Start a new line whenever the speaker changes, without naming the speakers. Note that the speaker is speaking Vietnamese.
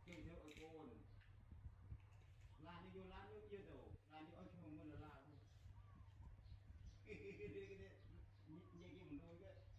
chơi theo ở cồn là đi vô lá nước chưa đâu là đi ở trong mình là thôi như cái mình nuôi cái